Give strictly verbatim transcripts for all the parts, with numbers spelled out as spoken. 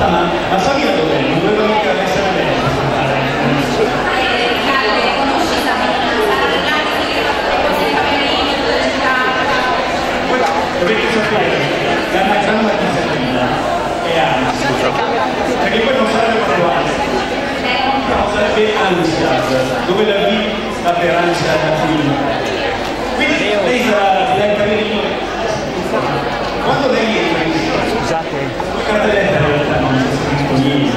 fatta, ma, ma Sabina dov'è? Non doveva mica essere lei. Dovete sapere che la gran mattina è ansia, perché poi non sarebbe proprio ansia, no, sarebbe ansia, dove la V sta per ansia latina. Quindi lei sarà del camerino, quando lei entra in scusate, la cartelletta in realtà non c'è scritto niente,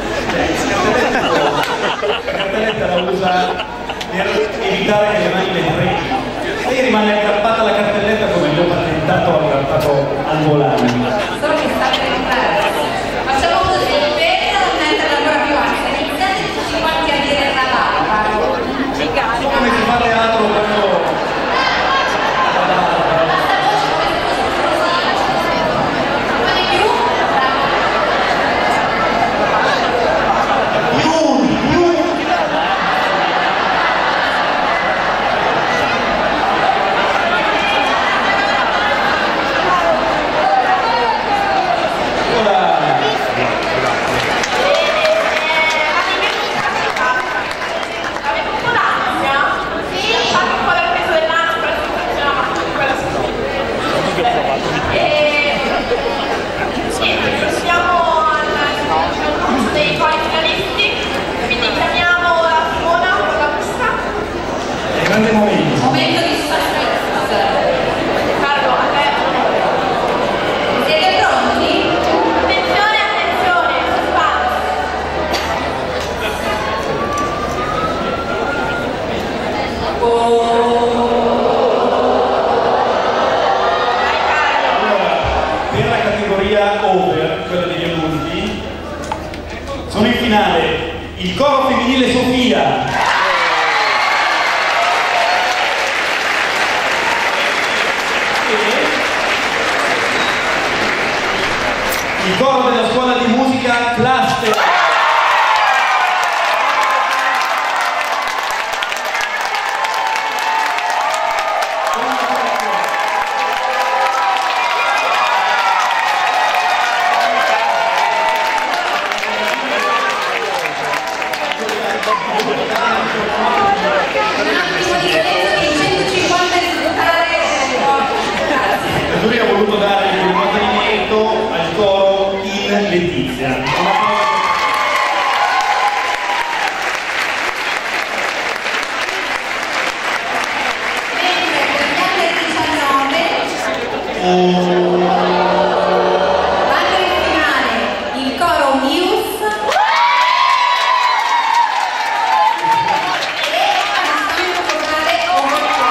la cartelletta la usa per evitare che le mani le prendano. Lei rimane aggrappata alla cartelletta come il mio patentato aggrappato al volante. Solo che sta per entrare. Facciamo così, per non mettere ancora più ansia, iniziate tutti quanti a dire la barba. Come si fa teatro quando... Momento di suspense. Carlo, a te. Siete pronti? Attenzione, attenzione, suspense. Allora, per la categoria over, quella degli adulti, sono in finale il coro femminile Sofia. Il coro della scuola di musica Cluster. Lui ha voluto dare il mantenimento al coro in Letizia. Mentre per gli under diciannove Oh. vanno in finale il coro Muse e Alessandro Vocale Overture.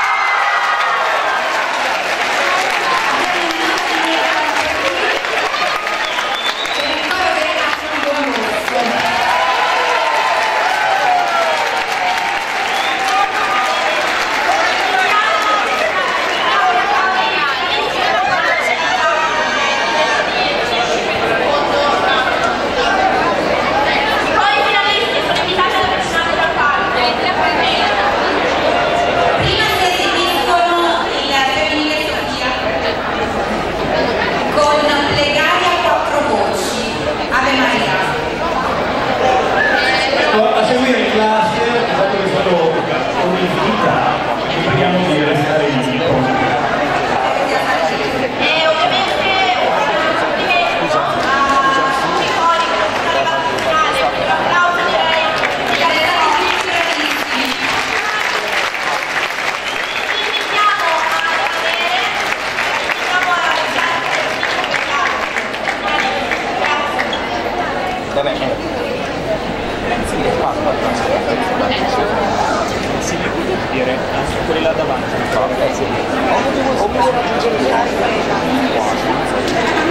quelli là davanti. Ho potuto raggiungere il carico quasi.